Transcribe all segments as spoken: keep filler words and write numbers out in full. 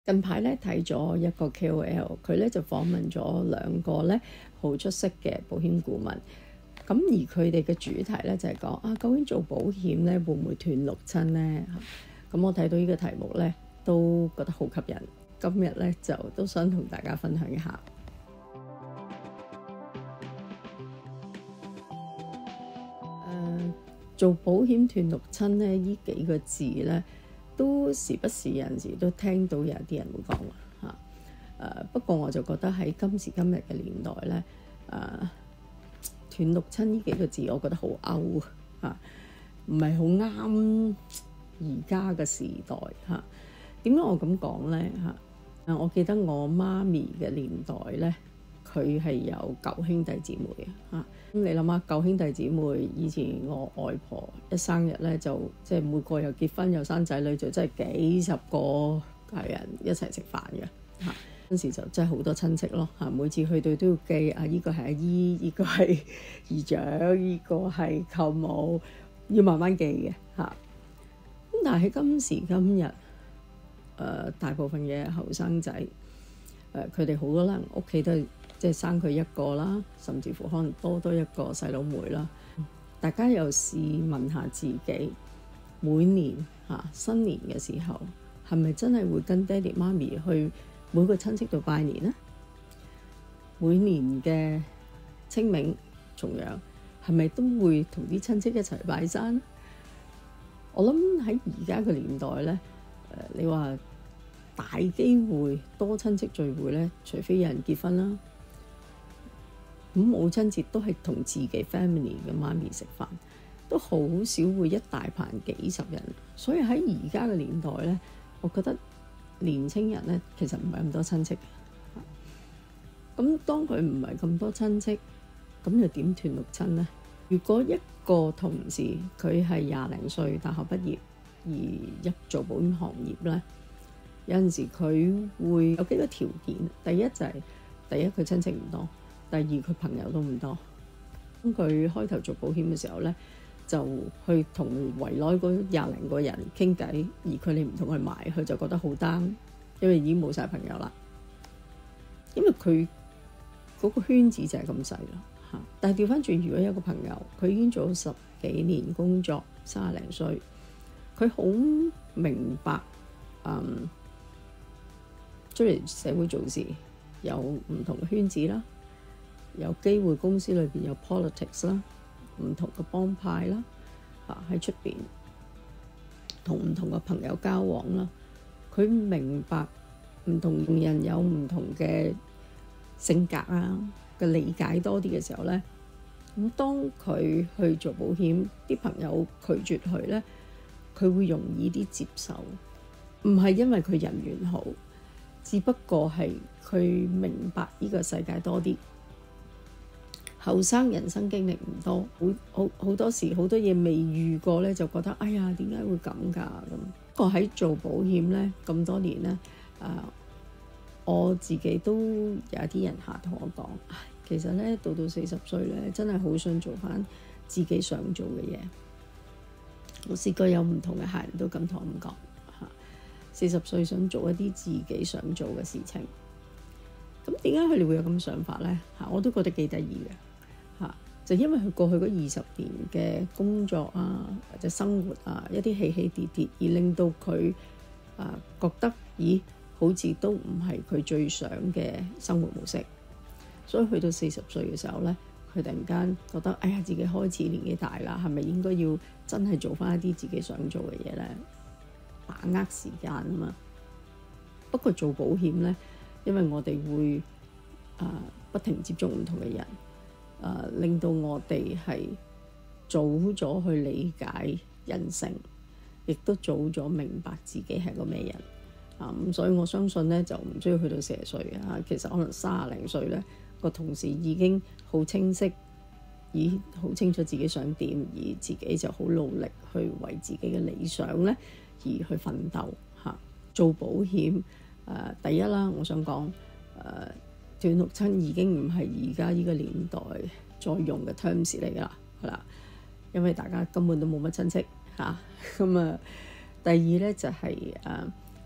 近排咧睇咗一個 K O L， 佢咧就訪問咗兩個咧好出色嘅保險顧問。咁而佢哋嘅主題咧就係講啊，究竟做保險咧會唔會斷六親呢？咁我睇到呢個題目咧都覺得好吸引。今日咧就都想同大家分享一下。誒、呃，做保險斷六親咧，呢幾個字咧，都時不時有陣時都聽到有啲人會講嚇。誒，不過我就覺得喺今時今日嘅年代咧，誒、啊、斷六親呢幾個字，我覺得好 out 啊，唔係好啱而家嘅時代嚇。點解我咁講咧嚇？我記得我媽咪嘅年代咧，佢係有九兄弟姊妹嘅嚇。咁你諗下，九兄弟姊妹以前我外婆一生日咧，就即係每個又結婚又生仔女，就真係幾十個家人一齊食飯嘅嚇。嗰陣時就真係好多親戚咯嚇，每次去到都要記啊，依個係阿姨，依個係姨丈，依個係舅母，要慢慢記嘅嚇。咁但係喺今時今日，誒、呃、大部分嘅後生仔，誒佢哋好可能屋企都係即係生佢一個啦，甚至乎可能多多一個細佬妹啦。大家又試問下自己，每年嚇、啊、新年嘅時候，係咪真係會跟爹哋媽咪去每個親戚度拜年呢？每年嘅清明、重陽，係咪都會同啲親戚一齊拜山？我諗喺而家嘅年代咧，誒、呃、你話大機會多親戚聚會咧，除非有人結婚啦。咁母親節都係同自己 family 嘅媽咪食飯，都好少會一大棚幾十人。所以喺而家嘅年代咧，我覺得年青人咧其實唔係咁多親戚。咁當佢唔係咁多親戚，咁又點斷六親呢？如果一個同事佢係廿零歲大學畢業而入做保險行業咧，有陣時佢會有幾個條件。第一就係、是、第一佢親戚唔多。第二佢朋友都唔多，咁佢開頭做保險嘅時候咧，就去同圍內嗰廿零個人傾偈，而佢哋唔同佢買，佢就覺得好 down，因為已經冇晒朋友啦。因為佢嗰個圈子就係咁細咯嚇。但係調翻轉，如果有個朋友佢已經做咗十幾年工作，三十零歲，佢好明白，嗯，出嚟社會做事有唔同嘅圈子啦。有機會公司裏邊有 politics 啦，唔同嘅幫派啦，嚇喺出邊同唔同嘅朋友交往啦。佢明白唔同人有唔同嘅性格啊嘅理解多啲嘅時候咧，咁當佢去做保險，啲朋友拒絕佢咧，佢會容易啲接受。唔係因為佢人緣好，只不過係佢明白呢個世界多啲。後生人生經歷唔多，好好好多時好多嘢未遇過咧，就覺得哎呀點解會咁㗎咁。不過喺做保險咧咁多年咧，誒、呃、我自己都有啲人客同我講，其實咧到到四十歲咧，真係好想做翻自己想做嘅嘢。我試過有唔同嘅客人都咁同我講嚇，四十歲想做一啲自己想做嘅事情。咁點解佢哋會有咁想法咧？嚇，我都覺得幾得意嘅。就因為佢過去嗰二十年嘅工作啊，或者生活啊，一啲起起跌跌，而令到佢啊覺得，咦，好似都唔係佢最想嘅生活模式。所以去到四十歲嘅時候咧，佢突然間覺得，哎呀，自己開始年紀大啦，係咪應該要真係做翻一啲自己想做嘅嘢咧？把握時間啊嘛。不過做保險咧，因為我哋會啊不停接觸唔同嘅人。誒、呃、令到我哋係早咗去理解人性，亦都早咗明白自己係個咩人啊！咁所以我相信咧，就唔需要去到四十歲啊。其實可能三十零歲咧，個同事已經好清晰，已好清楚自己想點，而自己就好努力去為自己嘅理想咧而去奮鬥嚇、啊。做保險誒、呃，第一啦，我想講誒。呃斷六親已經唔係而家呢個年代再用嘅 terms 嚟㗎啦，係啦，因為大家根本都冇乜親戚嚇。咁啊，第二咧就係誒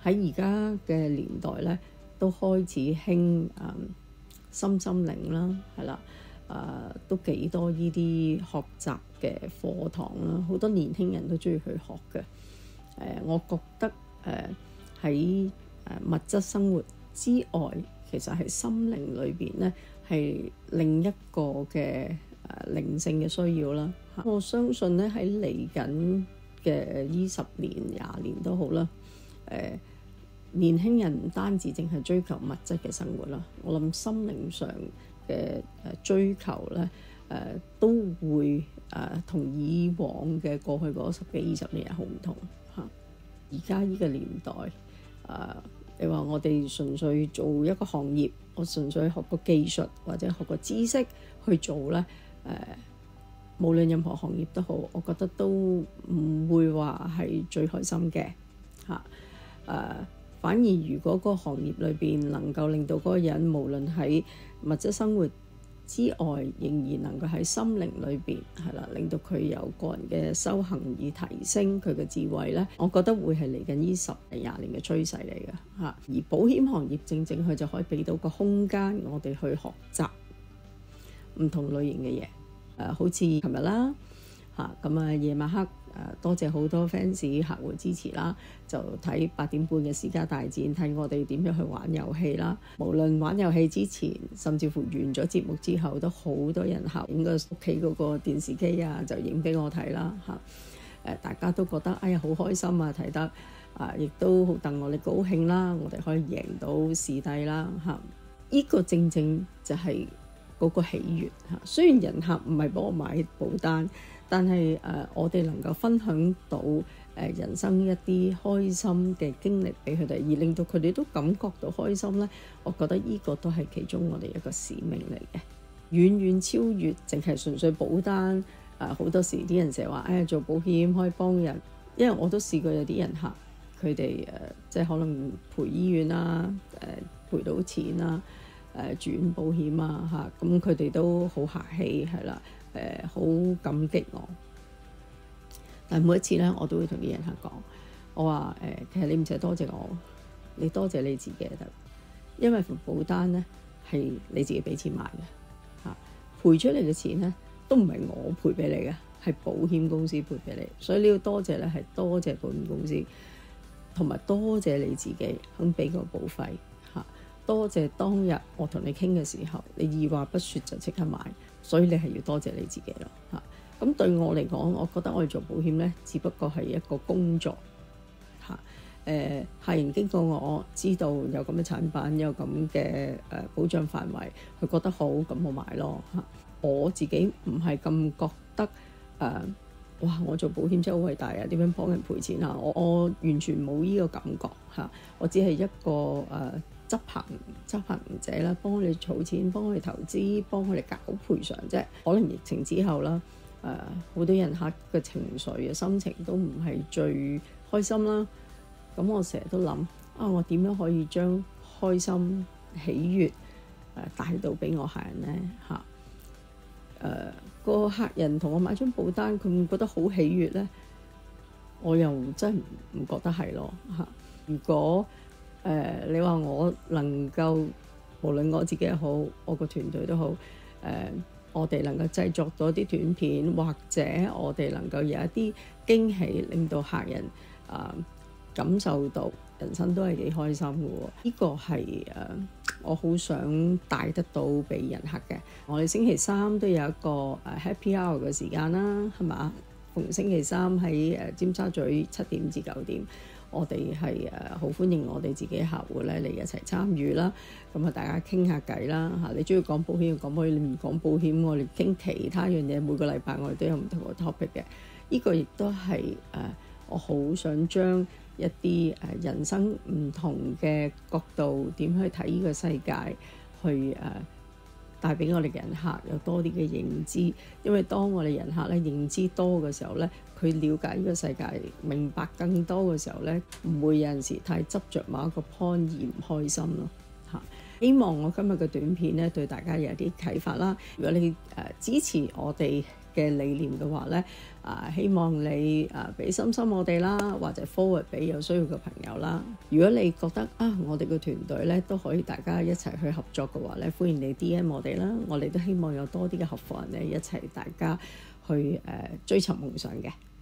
喺而家嘅年代咧，都開始興誒身心靈啦，係啦，誒、呃、都幾多呢啲學習嘅課堂啦，好多年輕人都中意去學嘅。誒、呃，我覺得誒喺誒物質生活之外，其實係心靈裏邊咧係另一個嘅誒、呃、靈性嘅需要啦。我相信咧喺嚟緊嘅呢十年、廿年都好啦。誒、呃，年輕人唔單止淨係追求物質嘅生活啦，我諗心靈上嘅誒追求咧，誒、呃、都會誒同、呃、以往嘅過去嗰十幾二十年係好唔同嚇。而家呢個年代，誒、呃、你話我哋純粹做一個行業，我純粹學個技術或者學個知識去做咧，誒、呃、無論任何行業都好，我覺得都唔會話係最開心嘅嚇。誒、呃、反而如果個行業裏邊能夠令到嗰個人無論喺物質生活之外，仍然能夠喺心靈裏邊係啦，令到佢有個人嘅修行而提升佢嘅智慧咧，我覺得會係嚟緊呢十零廿年嘅趨勢嚟嘅嚇。而保險行業正正佢就可以俾到個空間我哋去學習唔同類型嘅嘢。誒、呃、好似琴日啦嚇，咁啊夜晚黑。誒多謝好多 fans 客戶支持啦，就睇八點半嘅私家大戰，睇我哋點樣去玩遊戲啦。無論玩遊戲之前，甚至乎完咗節目之後，都好多人客影個屋企嗰個電視機啊，就影俾我睇啦嚇。誒大家都覺得哎呀好開心啊，睇得啊，亦都好戥我哋高興啦，我哋可以贏到視帝啦嚇。呢個正正就係嗰個喜悅嚇。雖然人客唔係幫我買保單。但係誒、呃，我哋能夠分享到誒、呃、人生一啲開心嘅經歷俾佢哋，而令到佢哋都感覺到開心咧。我覺得呢個都係其中我哋一個使命嚟嘅，遠遠超越淨係純粹保單。誒、呃、好多時啲人成日話誒做保險可以幫人，因為我都試過有啲人客佢哋誒即係可能賠醫院啦，誒、呃、賠到錢啦，誒、呃、住院保險啊嚇，咁佢哋都好客氣係啦。誒好、呃、感激我，但係每一次咧，我都會同啲人客講，我話誒、呃，其實你唔使多謝我，你多謝你自己得，因為份保單咧係你自己俾錢買嘅嚇，賠出嚟嘅錢咧都唔係我賠俾你嘅，係保險公司賠俾你，所以你要多謝咧係多謝保險公司，同埋多謝你自己肯俾個保費嚇，多謝當日我同你傾嘅時候，你二話不說就即刻買。所以你係要多謝你自己咯嚇。咁對我嚟講，我覺得我哋做保險咧，只不過係一個工作嚇。誒、呃，客人經過我知道有咁嘅產品，有咁嘅誒保障範圍，佢覺得好，咁我買咯嚇。我自己唔係咁覺得誒、呃，哇！我做保險真係好偉大啊！點樣幫人賠錢啊？我我完全冇呢個感覺嚇。我只係一個誒。呃執行執行者啦，幫佢哋儲錢，幫佢哋投資，幫佢哋搞賠償啫。可能疫情之後啦，誒、呃、好多人客嘅情緒嘅心情都唔係最開心啦。咁我成日都諗啊，我點樣可以將開心喜悅誒帶到俾我客人咧嚇？誒、呃個客人同我買張保單，佢唔覺得好喜悅咧，我又真係唔覺得係咯嚇。如果誒、呃，你話我能夠無論我自己又好，我個團隊都好，誒、呃，我哋能夠製作咗啲短片，或者我哋能夠有一啲驚喜，令到客人啊、呃、感受到人生都係幾開心嘅喎。呢、這個係誒、呃，我好想帶得到俾人客嘅。我哋星期三都有一個誒 Happy Hour 嘅時間啦，係嘛？逢星期三喺誒尖沙咀七點至九點。我哋係誒好歡迎我哋自己客戶咧嚟一齊參與啦，咁啊大家傾下偈啦嚇。你中意講保險講保險，你唔講保險，我哋傾其他樣嘢。每個禮拜我哋都有唔同嘅 topic 嘅。呢、這個亦都係誒我好想將一啲誒人生唔同嘅角度點去睇呢個世界，去誒帶俾我哋嘅人客有多啲嘅認知。因為當我哋人客咧認知多嘅時候咧，佢了解呢個世界，明白更多嘅時候咧，唔會有陣時太執着某一個 point 而唔開心咯嚇。希望我今日嘅短片咧對大家有啲啟發啦。如果你誒支持我哋嘅理念嘅話咧，啊希望你啊俾心心我哋啦，或者 forward 俾有需要嘅朋友啦。如果你覺得啊我哋個團隊咧都可以大家一齊去合作嘅話咧，歡迎你 D M 我哋啦。我哋都希望有多啲嘅合夥人咧一齊大家去誒、呃、追尋夢想嘅。